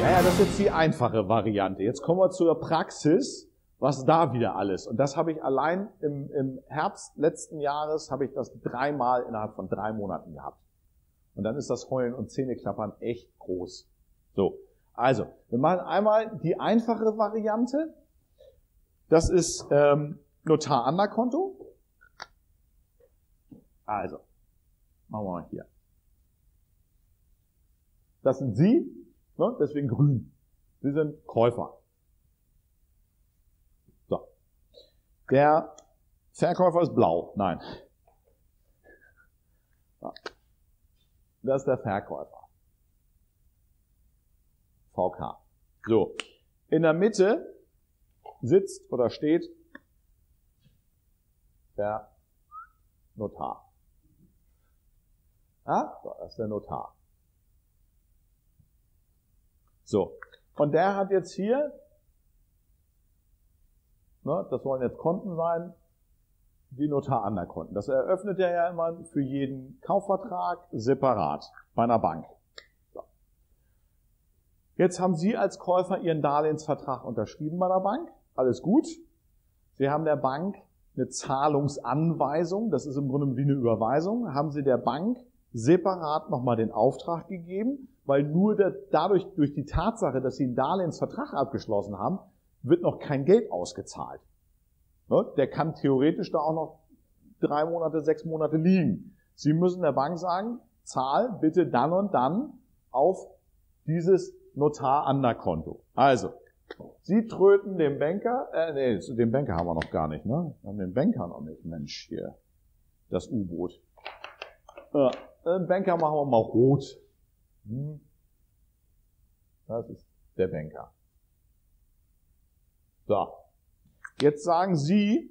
Naja, das ist jetzt die einfache Variante. Jetzt kommen wir zur Praxis, was da wieder alles. Und das habe ich allein im Herbst letzten Jahres, habe ich das 3-mal innerhalb von 3 Monaten gehabt. Und dann ist das Heulen und Zähneklappern echt groß. So, also, wir machen einmal die einfache Variante. Das ist Notar-Anderkonto. Also, machen wir mal hier. Das sind Sie, ne? Deswegen grün. Sie sind Käufer. So. Der Verkäufer ist blau. Nein. So. Das ist der Verkäufer. VK. So. In der Mitte sitzt oder steht der Notar. Ja? So, das ist der Notar. So. Und der hat jetzt hier, ne, das sollen jetzt Konten sein, die Notar-Anderkonten. Das eröffnet er ja immer für jeden Kaufvertrag separat bei einer Bank. So. Jetzt haben Sie als Käufer Ihren Darlehensvertrag unterschrieben bei der Bank. Alles gut. Sie haben der Bank eine Zahlungsanweisung, das ist im Grunde wie eine Überweisung, haben Sie der Bank separat nochmal den Auftrag gegeben, weil nur dadurch, durch die Tatsache, dass Sie einen Darlehensvertrag abgeschlossen haben, wird noch kein Geld ausgezahlt. Ne? Der kann theoretisch da auch noch 3 Monate, 6 Monate liegen. Sie müssen der Bank sagen, zahl bitte dann und dann auf dieses Notar-Anderkonto. Also, Sie tröten dem Banker, den Banker haben wir noch gar nicht, ne? Wir haben den Banker noch nicht, Mensch, hier, das U-Boot. Den Banker machen wir mal rot. Das ist der Banker. So. Jetzt sagen Sie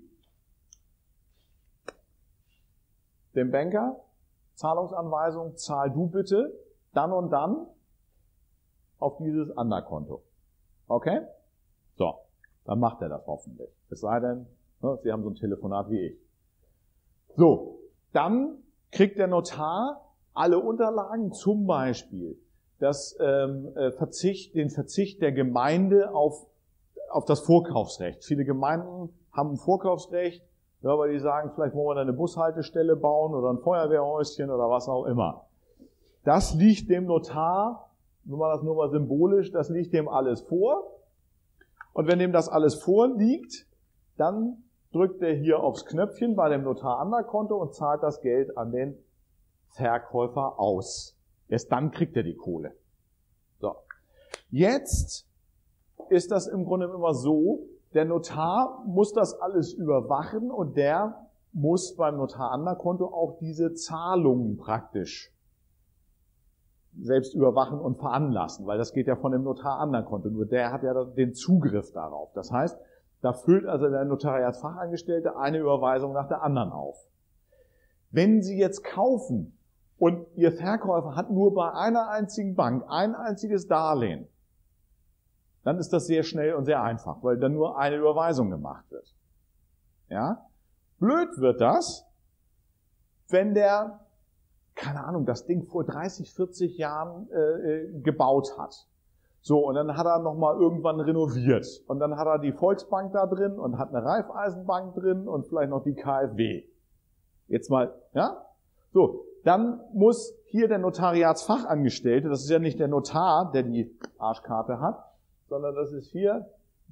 dem Banker, Zahlungsanweisung, zahl du bitte dann und dann auf dieses Anderkonto. Okay? So. Dann macht er das hoffentlich. Es sei denn, ne, Sie haben so ein Telefonat wie ich. So. Dann kriegt der Notar alle Unterlagen, zum Beispiel den Verzicht der Gemeinde auf das Vorkaufsrecht. Viele Gemeinden haben ein Vorkaufsrecht, ja, weil die sagen, vielleicht wollen wir da eine Bushaltestelle bauen oder ein Feuerwehrhäuschen oder was auch immer. Das liegt dem Notar, wenn man das nur mal symbolisch, das liegt dem alles vor. Und wenn dem das alles vorliegt, dann drückt er hier aufs Knöpfchen bei dem Notar-Anderkonto und zahlt das Geld an den Verkäufer aus. Erst dann kriegt er die Kohle. So. Jetzt ist das im Grunde immer so, der Notar muss das alles überwachen und der muss beim Notar-Anderkonto auch diese Zahlungen praktisch selbst überwachen und veranlassen, weil das geht ja von dem Notar-Anderkonto. Nur der hat ja den Zugriff darauf. Das heißt, da füllt also der Notariatsfachangestellte eine Überweisung nach der anderen auf. Wenn Sie jetzt kaufen und Ihr Verkäufer hat nur bei einer einzigen Bank ein einziges Darlehen, dann ist das sehr schnell und sehr einfach, weil dann nur eine Überweisung gemacht wird. Ja? Blöd wird das, wenn der, keine Ahnung, das Ding vor 30, 40 Jahren gebaut hat. So, und dann hat er nochmal irgendwann renoviert. Und dann hat er die Volksbank da drin und hat eine Raiffeisenbank drin und vielleicht noch die KfW. Jetzt mal, ja? So, dann muss hier der Notariatsfachangestellte, das ist ja nicht der Notar, der die Arschkarte hat, sondern das ist hier,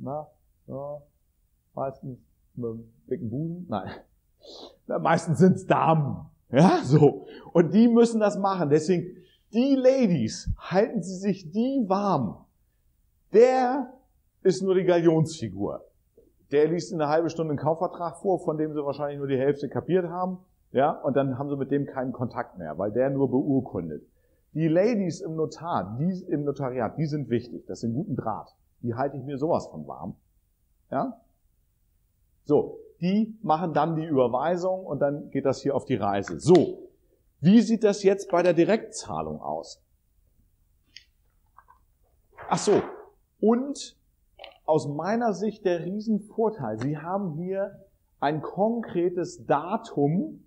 meistens mit einem dicken Busen, nein, meistens sind's Damen, ja, so. Und die müssen das machen, deswegen, die Ladies, halten Sie sich die warm. Der ist nur die Galionsfigur. Der liest in einer halben Stunde einen Kaufvertrag vor, von dem Sie wahrscheinlich nur die Hälfte kapiert haben. Ja, und dann haben Sie mit dem keinen Kontakt mehr, weil der nur beurkundet. Die Ladies im Notariat, die sind wichtig. Das sind guten Draht. Die halte ich mir sowas von warm. Ja? So, die machen dann die Überweisung und dann geht das hier auf die Reise. So. Wie sieht das jetzt bei der Direktzahlung aus? Ach so, und aus meiner Sicht der Riesenvorteil, Sie haben hier ein konkretes Datum,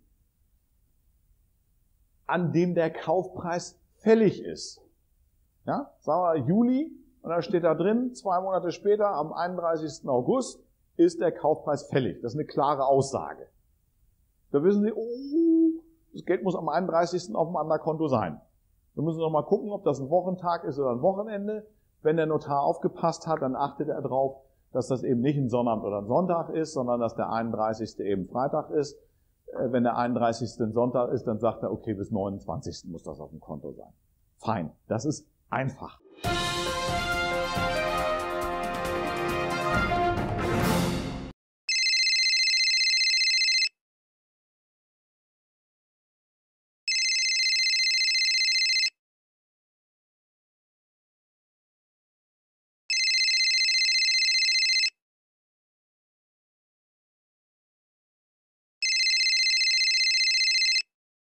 an dem der Kaufpreis fällig ist. Ja, sagen wir Juli Und dann steht da drin, 2 Monate später, am 31. August, ist der Kaufpreis fällig. Das ist eine klare Aussage. Da wissen Sie, oh, das Geld muss am 31. auf dem anderen Konto sein. Wir müssen noch mal gucken, ob das ein Wochentag ist oder ein Wochenende. Wenn der Notar aufgepasst hat, dann achtet er darauf, dass das eben nicht ein Sonnabend oder ein Sonntag ist, sondern dass der 31. eben Freitag ist. Wenn der 31. ein Sonntag ist, dann sagt er, okay, bis 29. muss das auf dem Konto sein. Fein, das ist einfach.